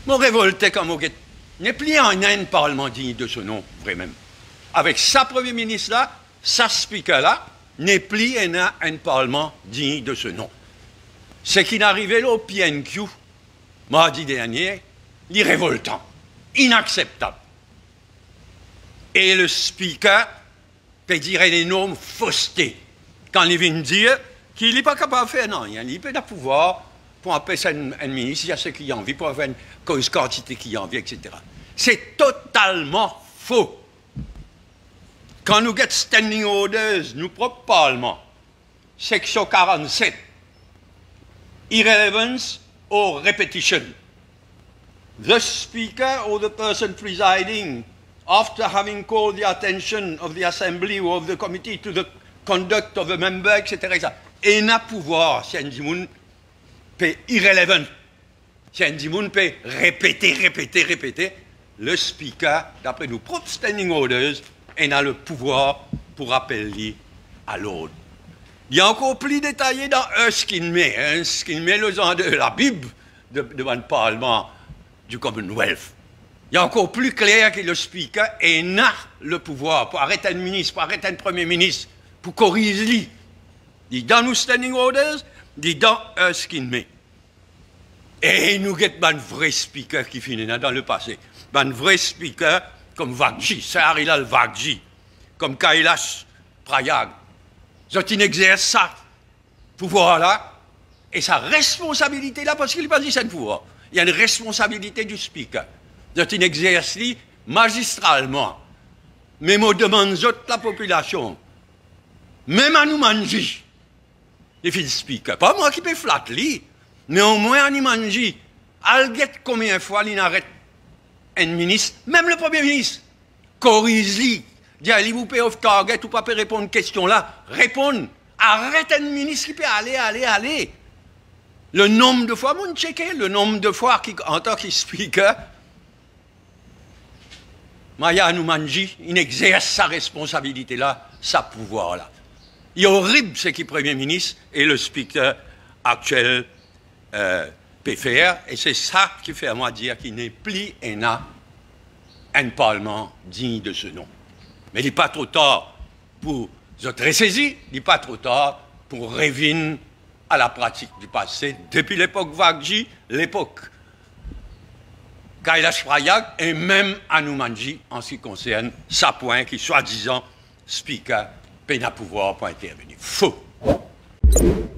Mon révolté comme au n'est plus en un parlement digne de ce nom, vraiment. Avec sa premier ministre là, sa speaker là, n'est plus un parlement digne de ce nom. Ce qui n'arrivait là au PNQ, mardi dernier, il est révoltant, inacceptable. Et le speaker peut dire une énorme fausseté quand il vient dire qu'il n'est pas capable de faire rien. Il peut avoir pouvoir pour appeler un ministre, il y a ce qu'il a envie, pour avoir une cause quantité qu'il a envie, etc. C'est totalement faux. Quand nous get standing orders, nous propres parlement, section 47, irrelevance or repetition. The speaker or the person presiding, after having called the attention of the assembly or of the committee to the conduct of a member, etc., et n'a pouvoir, si un dimoun peut irrelevant, si un dimoun peut répéter, le speaker, d'après nos propres standing orders, il a le pouvoir pour appeler à l'ordre. Il y a encore plus détaillé dans ce qu'il met le genre de la Bible devant le Parlement du Commonwealth. Il y a encore plus clair que le speaker a le pouvoir pour arrêter un ministre, pour arrêter un premier ministre, pour corriger. Il dit dans nos standing orders, il dit dans ce qu'il met. Et nous avons un vrai speaker qui finit dans le passé. Un vrai speaker comme Vakji, Saharilal Vakji, comme Kailash Prayag. Ils exercent ça, pouvoir-là, et sa responsabilité-là, parce qu'il n'est pas dit c'est un pouvoir. Il y a une responsabilité du speaker. Ils exercent magistralement. Mais on demande la population, même à nous manger, les filles speaker. Pas moi qui peux flatter, mais au moins à nous manger. Alguette combien de fois il arrête un ministre, même le premier ministre, corrige-lui. Dis, vous pouvez off target ou pas répondre à une question là. Répondre. Arrête un ministre qui peut aller. Le nombre de fois, mon checker, le nombre de fois en tant que speaker, Maya Noumanji, il exerce sa responsabilité là, sa pouvoir là. Il est horrible ce qui est Premier ministre et le speaker actuel peut faire, et c'est ça qui fait à moi dire qu'il n'est plus un parlement digne de ce nom. Mais il n'est pas trop tard pour se ressaisir, il n'est pas trop tard pour revenir à la pratique du passé, depuis l'époque Vakji, l'époque Kailash Prayag, et même Hanumanji en ce qui concerne sa point qui, soi-disant, speaker, peine à pouvoir pour intervenir. Faux.